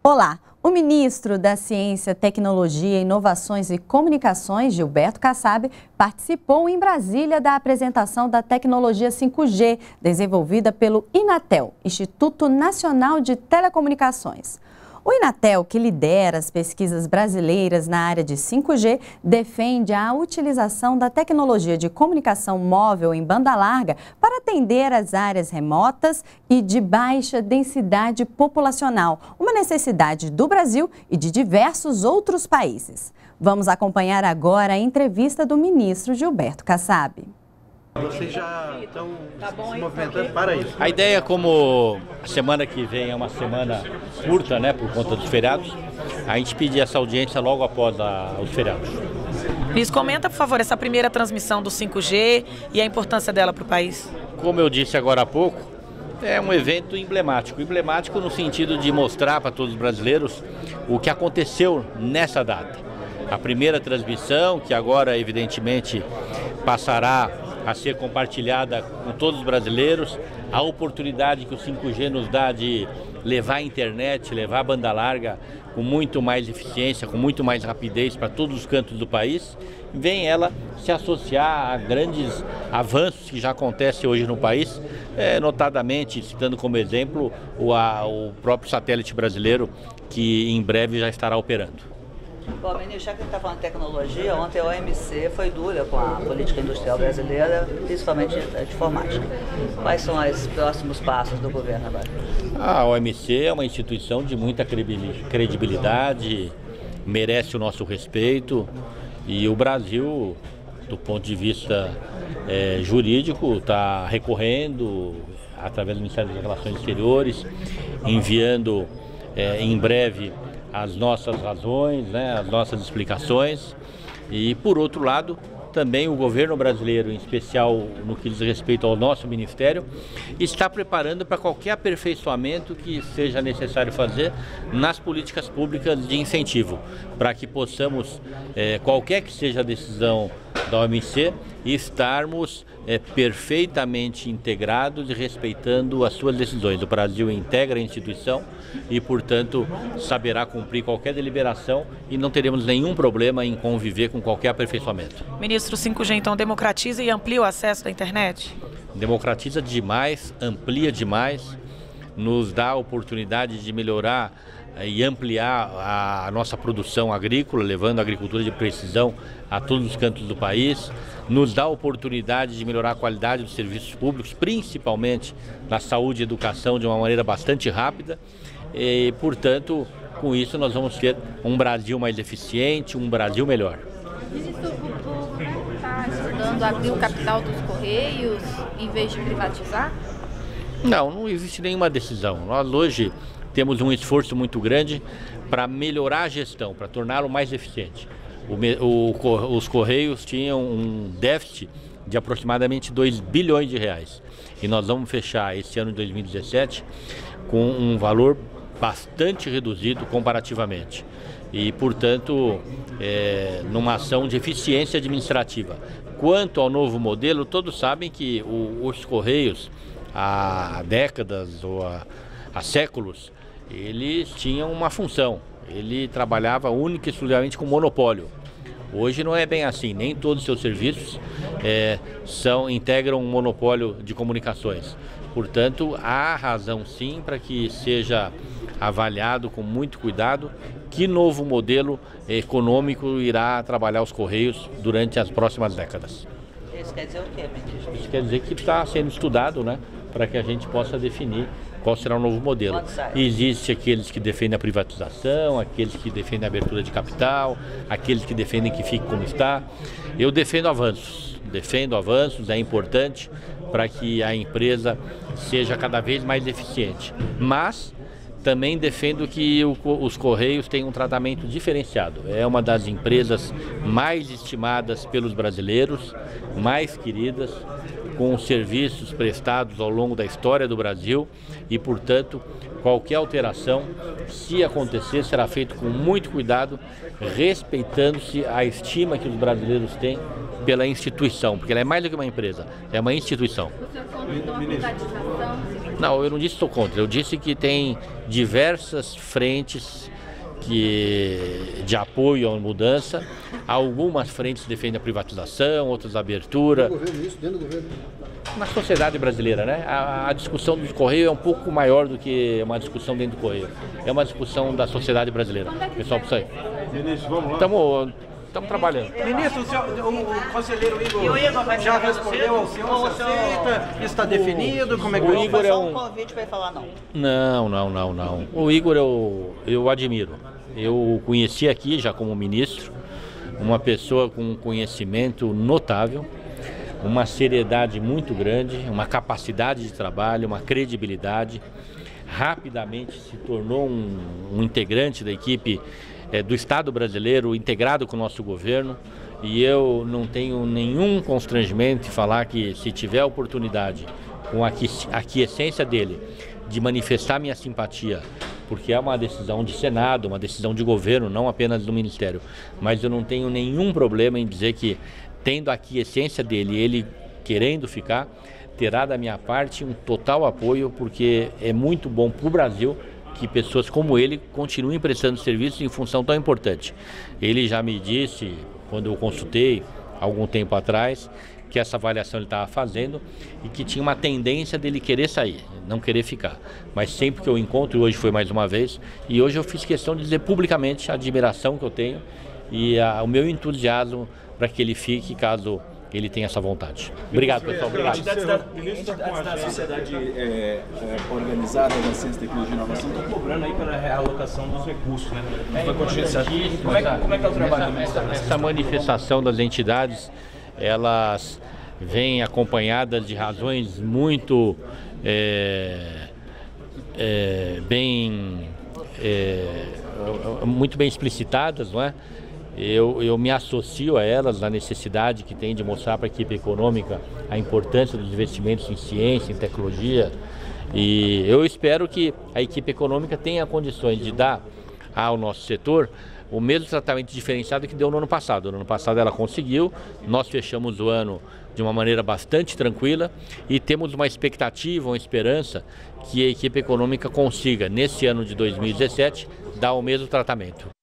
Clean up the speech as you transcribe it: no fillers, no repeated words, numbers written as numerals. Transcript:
Olá, o ministro da Ciência, Tecnologia, Inovações e Comunicações, Gilberto Kassab, participou em Brasília da apresentação da tecnologia 5G, desenvolvida pelo Inatel, Instituto Nacional de Telecomunicações. O Inatel, que lidera as pesquisas brasileiras na área de 5G, defende a utilização da tecnologia de comunicação móvel em banda larga para atender as áreas remotas e de baixa densidade populacional, uma necessidade do Brasil e de diversos outros países. Vamos acompanhar agora a entrevista do ministro Gilberto Kassab. Vocês já estão se movimentando para isso? A ideia, como a semana que vem é uma semana curta, né, por conta dos feriados, a gente pedir essa audiência logo após os feriados. Ministro, comenta, por favor, essa primeira transmissão do 5G e a importância dela para o país. Como eu disse agora há pouco, é um evento emblemático. Emblemático no sentido de mostrar para todos os brasileiros o que aconteceu nessa data. A primeira transmissão, que agora evidentemente passará a ser compartilhada com todos os brasileiros, a oportunidade que o 5G nos dá de levar a internet, levar a banda larga com muito mais eficiência, com muito mais rapidez para todos os cantos do país, vem ela se associar a grandes avanços que já acontecem hoje no país, notadamente, citando como exemplo o próprio satélite brasileiro, que em breve já estará operando. Bom, ministro, já que a gente está falando de tecnologia, ontem a OMC foi dura com a política industrial brasileira, principalmente de informática. Quais são os próximos passos do governo agora? A OMC é uma instituição de muita credibilidade, merece o nosso respeito, e o Brasil, do ponto de vista jurídico, está recorrendo através do Ministério das Relações Exteriores, enviando em breve as nossas razões, né, as nossas explicações. E, por outro lado, também o governo brasileiro, em especial no que diz respeito ao nosso ministério, está preparando para qualquer aperfeiçoamento que seja necessário fazer nas políticas públicas de incentivo, para que possamos, qualquer que seja a decisão da OMC, estarmos perfeitamente integrados e respeitando as suas decisões. O Brasil integra a instituição e, portanto, saberá cumprir qualquer deliberação e não teremos nenhum problema em conviver com qualquer aperfeiçoamento. Ministro, o 5G então democratiza e amplia o acesso da internet? Democratiza demais, amplia demais, nos dá a oportunidade de melhorar e ampliar a nossa produção agrícola, levando a agricultura de precisão a todos os cantos do país, nos dá a oportunidade de melhorar a qualidade dos serviços públicos, principalmente na saúde e educação, de uma maneira bastante rápida e, portanto, com isso nós vamos ter um Brasil mais eficiente, um Brasil melhor. Ministro, o governo está estudando abrir o capital dos Correios em vez de privatizar? Não existe nenhuma decisão. Nós hoje temos um esforço muito grande para melhorar a gestão, para torná-lo mais eficiente. Os Correios tinham um déficit de aproximadamente 2 bilhões de reais. E nós vamos fechar esse ano de 2017 com um valor bastante reduzido comparativamente. E, portanto, numa ação de eficiência administrativa. Quanto ao novo modelo, todos sabem que os Correios, há décadas ou há séculos, eles tinham uma função. Ele trabalhava única e exclusivamente com monopólio. Hoje não é bem assim, nem todos os seus serviços integram um monopólio de comunicações. Portanto, há razão sim para que seja avaliado com muito cuidado que novo modelo econômico irá trabalhar os Correios durante as próximas décadas. Isso quer dizer o quê, ministro? Isso quer dizer que está sendo estudado, né, para que a gente possa definir qual será o novo modelo. Existem aqueles que defendem a privatização, aqueles que defendem a abertura de capital, aqueles que defendem que fique como está. Eu defendo avanços, é importante para que a empresa seja cada vez mais eficiente. Mas também defendo que os Correios tenham um tratamento diferenciado. É uma das empresas mais estimadas pelos brasileiros, mais queridas, com serviços prestados ao longo da história do Brasil e, portanto, qualquer alteração, se acontecer, será feito com muito cuidado, respeitando-se a estima que os brasileiros têm pela instituição, porque ela é mais do que uma empresa, é uma instituição. O senhor falou da privatização, Não, eu não disse que estou contra, eu disse que tem diversas frentes de apoio à mudança, algumas frentes defendem a privatização, outras a abertura. Dentro do governo. Na sociedade brasileira, né? A discussão do Correio é um pouco maior do que uma discussão dentro do Correio. É uma discussão da sociedade brasileira. Pessoal, para isso aí. Ministro, vamos lá. Estamos trabalhando. Ministro, o conselheiro Igor já respondeu ao senhor, você aceita? Está definido? Como é que o Igor foi só um convite para ele falar não? Não. O Igor eu admiro. Eu o conheci aqui já como ministro, uma pessoa com um conhecimento notável, uma seriedade muito grande, uma capacidade de trabalho, uma credibilidade. Rapidamente se tornou um integrante da equipe do Estado brasileiro, integrado com o nosso governo. E eu não tenho nenhum constrangimento em falar que, se tiver a oportunidade, com a aquiescência dele, de manifestar minha simpatia, porque é uma decisão de Senado, uma decisão de governo, não apenas do Ministério. Mas eu não tenho nenhum problema em dizer que, tendo a aquiescência dele, ele querendo ficar, terá da minha parte um total apoio, porque é muito bom para o Brasil que pessoas como ele continuem prestando serviços em função tão importante. Ele já me disse, quando eu consultei, algum tempo atrás, que essa avaliação ele estava fazendo e que tinha uma tendência dele querer sair, não querer ficar. Mas sempre que eu encontro, e hoje foi mais uma vez, e hoje eu fiz questão de dizer publicamente a admiração que eu tenho e o meu entusiasmo para que ele fique, caso ele tenha essa vontade. Obrigado, pessoal. Obrigado. Entidades da sociedade organizada da ciência, tecnologia e inovação estão cobrando aí pela realocação dos recursos, né? Como é que é o trabalho? Essa manifestação das entidades, elas vêm acompanhadas de razões muito muito bem explicitadas, não é? Eu me associo a elas na necessidade que tem de mostrar para a equipe econômica a importância dos investimentos em ciência, em tecnologia, e eu espero que a equipe econômica tenha condições de dar ao nosso setor o mesmo tratamento diferenciado que deu no ano passado. No ano passado ela conseguiu, nós fechamos o ano de uma maneira bastante tranquila e temos uma expectativa, uma esperança que a equipe econômica consiga, nesse ano de 2017, dar o mesmo tratamento.